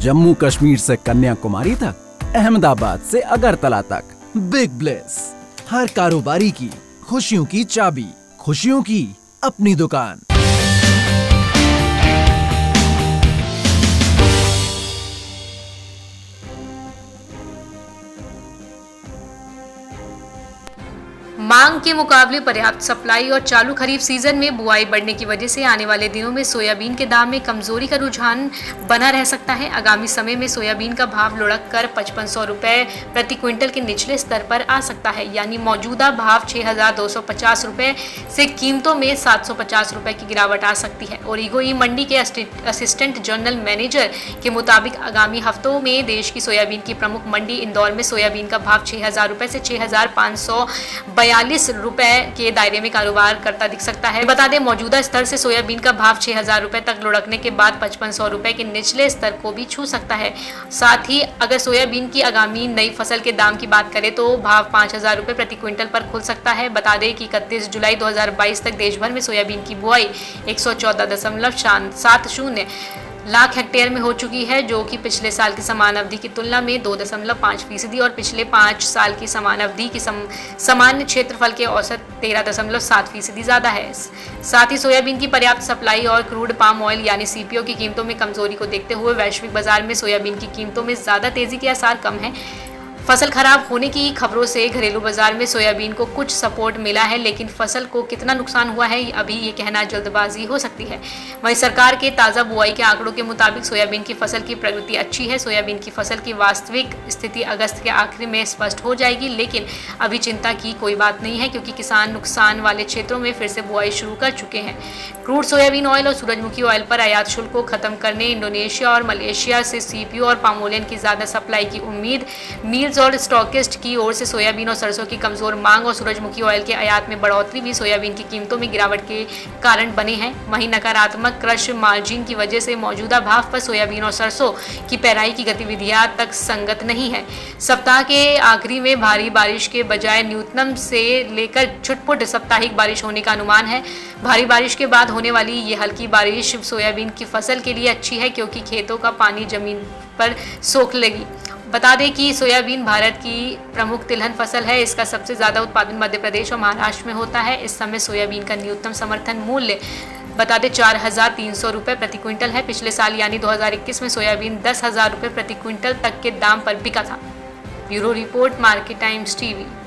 जम्मू कश्मीर से कन्याकुमारी तक, अहमदाबाद से अगरतला तक। बिग ब्लेस, हर कारोबारी की खुशियों की चाबी, खुशियों की अपनी दुकान। मांग के मुकाबले पर्याप्त सप्लाई और चालू खरीफ सीजन में बुआई बढ़ने की वजह से आने वाले दिनों में सोयाबीन के दाम में कमजोरी का रुझान बना रह सकता है। आगामी समय में सोयाबीन का भाव लुढ़क कर 5500 रुपये प्रति क्विंटल के निचले स्तर पर आ सकता है, यानी मौजूदा भाव 6250 रुपये से कीमतों में 750 रुपये की गिरावट आ सकती है। ओरिगो मंडी के असिस्टेंट जनरल मैनेजर के मुताबिक आगामी हफ्तों में देश की सोयाबीन की प्रमुख मंडी इंदौर में सोयाबीन का भाव 6000 रुपये से 6542 रुपए के दायरे में कारोबार करता दिख सकता है। बता दें, मौजूदा स्तर से सोयाबीन का भाव 6000 रुपए तक लुढ़कने के बाद 5500 रुपए के निचले स्तर को भी छू सकता है। साथ ही अगर सोयाबीन की आगामी नई फसल के दाम की बात करें तो भाव 5000 रुपए प्रति क्विंटल पर खुल सकता है। बता दें कि 31 जुलाई 2022 तक देश भर में सोयाबीन की बुआई 114.70 लाख हेक्टेयर में हो चुकी है, जो कि पिछले साल की समान अवधि की तुलना में 2.5% और पिछले 5 साल की समान अवधि की सामान्य क्षेत्रफल के औसत 13.7% ज़्यादा है। साथ ही सोयाबीन की पर्याप्त सप्लाई और क्रूड पाम ऑयल यानी सीपीओ की कीमतों में कमजोरी को देखते हुए वैश्विक बाजार में सोयाबीन की कीमतों में ज़्यादा तेजी के आसार कम है। फसल खराब होने की खबरों से घरेलू बाजार में सोयाबीन को कुछ सपोर्ट मिला है, लेकिन फसल को कितना नुकसान हुआ है अभी ये कहना जल्दबाजी हो सकती है। वहीं सरकार के ताज़ा बुआई के आंकड़ों के मुताबिक सोयाबीन की फसल की प्रगति अच्छी है। सोयाबीन की फसल की वास्तविक स्थिति अगस्त के आखिर में स्पष्ट हो जाएगी, लेकिन अभी चिंता की कोई बात नहीं है क्योंकि किसान नुकसान वाले क्षेत्रों में फिर से बुआई शुरू कर चुके हैं। क्रूड सोयाबीन ऑयल और सूरजमुखी ऑयल पर आयात शुल्क को खत्म करने, इंडोनेशिया और मलेशिया से सीपीओ और पामोलियन की ज़्यादा सप्लाई की उम्मीद, मिल्स और स्टॉकिस्ट की ओर से सोयाबीन और सरसों की कमजोर मांग और सूरजमुखी ऑयल के आयात में बढ़ोतरी भी सोयाबीन की कीमतों में गिरावट के कारण बने हैं। वहीं नकारात्मक क्रश मार्जिन की वजह से मौजूदा भाव पर सोयाबीन और सरसों की पेराई की गतिविधियां तक संगत नहीं है। सप्ताह के आखिरी में भारी बारिश के बजाय न्यूनतम से लेकर छुटपुट साप्ताहिक बारिश होने का अनुमान है। भारी बारिश के बाद होने वाली ये हल्की बारिश सोयाबीन की फसल के लिए अच्छी है क्योंकि खेतों का पानी जमीन पर सोख लेगी। बता दें कि सोयाबीन भारत की प्रमुख तिलहन फसल है। इसका सबसे ज़्यादा उत्पादन मध्य प्रदेश और महाराष्ट्र में होता है। इस समय सोयाबीन का न्यूनतम समर्थन मूल्य बता दें 4300 रुपये प्रति क्विंटल है। पिछले साल यानी 2021 में सोयाबीन 10,000 रुपये प्रति क्विंटल तक के दाम पर बिका था। Bureau report, Market Times TV.